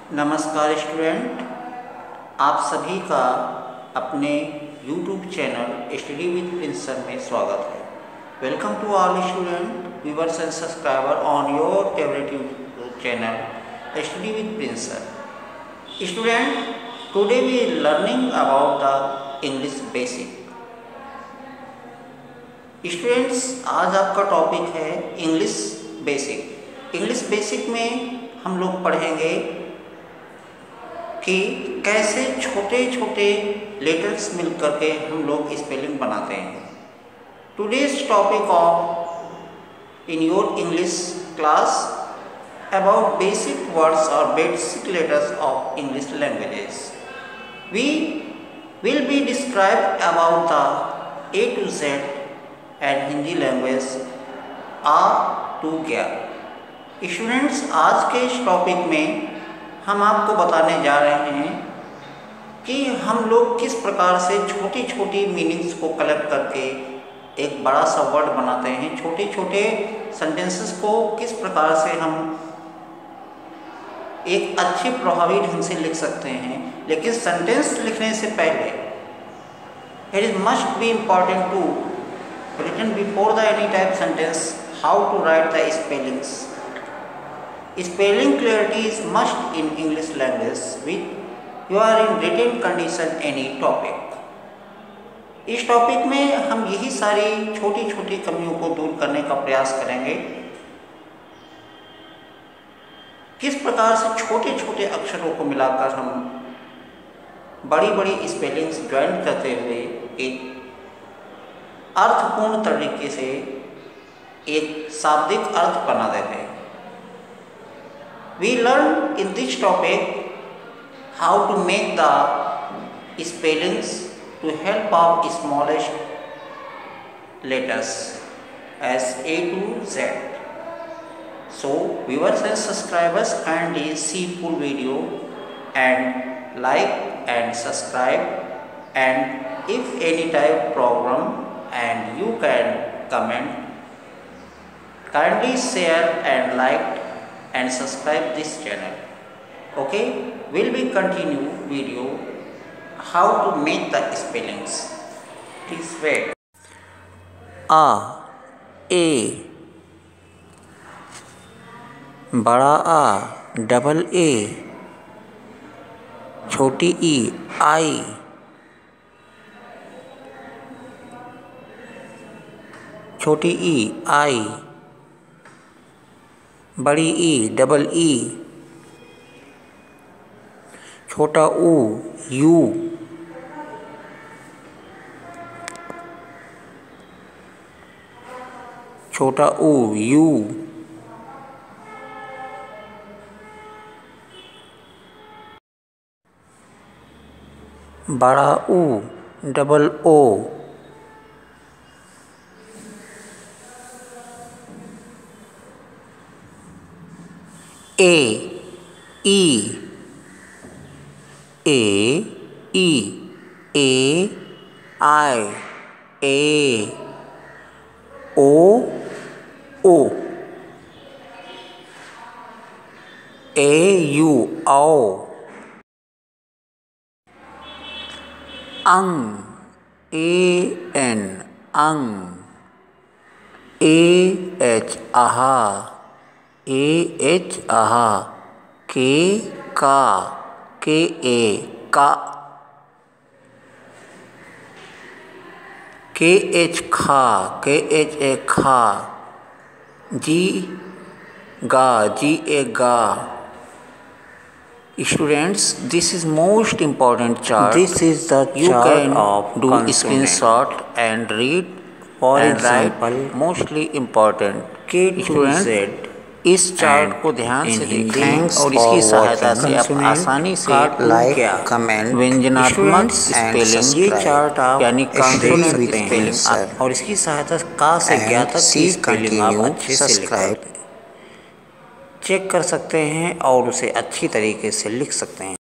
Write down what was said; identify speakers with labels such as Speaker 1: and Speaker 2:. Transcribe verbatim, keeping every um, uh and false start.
Speaker 1: नमस्कार स्टूडेंट, आप सभी का अपने YouTube channel study with Prince sir में स्वागत है। Welcome to all student viewers and subscriber on your favourite YouTube channel study with Prince sir. Student, today we learning about the English basic. Students, आज आपका topic है English basic. English basic में हम लोग पढ़ेंगे कि कैसे छोटे छोटे लेटर्स मिलकर के हम लोग स्पेलिंग बनाते हैं। Today's topic of in your English class about basic words और basic letters of English languages. We will be describe about the A to Z and Hindi language आ टू क्या। स्टूडेंट्स, आज के इस टॉपिक में हम आपको बताने जा रहे हैं कि हम लोग किस प्रकार से छोटी छोटी मीनिंग्स को कलेक्ट करके एक बड़ा सा वर्ड बनाते हैं। छोटे छोटे सेंटेंसेस को किस प्रकार से हम एक अच्छी प्रभावी ढंग से लिख सकते हैं। लेकिन सेंटेंस लिखने से पहले it is must be important to written before the any type sentence how to write the spellings. Spelling clarity is must in English language with you are in written condition any topic. इस topic में हम यही सारी छोटी छोटी कमियों को दूर करने का प्रयास करेंगे। किस प्रकार से छोटे छोटे अक्षरों को मिलाकर हम बड़ी बड़ी स्पेलिंग्स ज्वाइन करते हुए एक अर्थपूर्ण तरीके से एक शाब्दिक अर्थ बना देते हैं। We learn in this topic how to make the spellings to help of smallest letters as A to Z. So viewers and subscribers kindly see full video and like and subscribe and if any type problem and you can comment, kindly share and like and subscribe this channel. Okay, will we continue video how to make the spellings. Please wait. A, a, बड़ा आ, double A, छोटी ई, आई, छोटी ई, आई, बड़ी ई, double E, छोटा ऊ, you, छोटा ऊ, you, बड़ा ऊ, double O, A, E, A, E, A, I, A, O, O, A, you, आओ, अंग, ए, एन, अंग, ए, एच, आहा, ए, एच, आहा, के, का, के, ए, का, के, एच, खा, के, एच, ए, खा, जी, गा, जी, ए, गा। Students, this is most important chart.
Speaker 2: This is the
Speaker 1: you
Speaker 2: chart
Speaker 1: can
Speaker 2: of
Speaker 1: do
Speaker 2: consonant.
Speaker 1: screenshot and read
Speaker 2: For
Speaker 1: and
Speaker 2: example,
Speaker 1: write mostly important.
Speaker 2: K to
Speaker 1: Students,
Speaker 2: Z
Speaker 1: इस चार्ट को ध्यान से देखें और इसकी सहायता से आप आसानी से
Speaker 2: like,
Speaker 1: क्या
Speaker 2: comment,
Speaker 1: व्यंजनात्मक स्पेलिंग
Speaker 2: ये चार्ट आप
Speaker 1: यानी कॉन्सोनेंट
Speaker 2: स्पेलिंग
Speaker 1: स्पेलिंग और इसकी सहायता से का से ज्ञातक की स्पेलिंग आप अच्छे से लिख चेक कर सकते हैं और उसे अच्छी तरीके से लिख सकते हैं।